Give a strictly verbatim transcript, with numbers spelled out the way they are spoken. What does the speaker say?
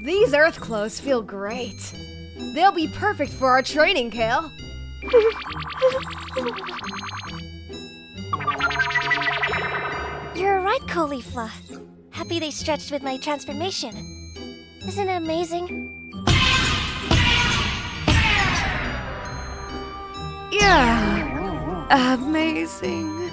These Earth clothes feel great. They'll be perfect for our training, Kale. You're right, Caulifla. Happy they stretched with my transformation. Isn't it amazing? Yeah, amazing.